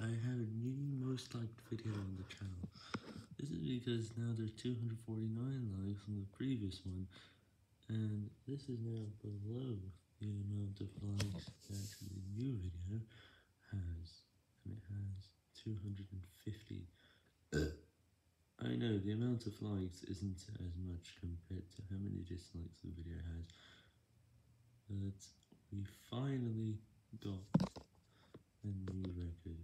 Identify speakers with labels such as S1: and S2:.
S1: I have a new most liked video on the channel. This is because now there's 249 likes on the previous one, and this is now below the amount of likes that the new video has, and it has 250. I know the amount of likes isn't as much compared to how many dislikes the video has, but we finally got a new record.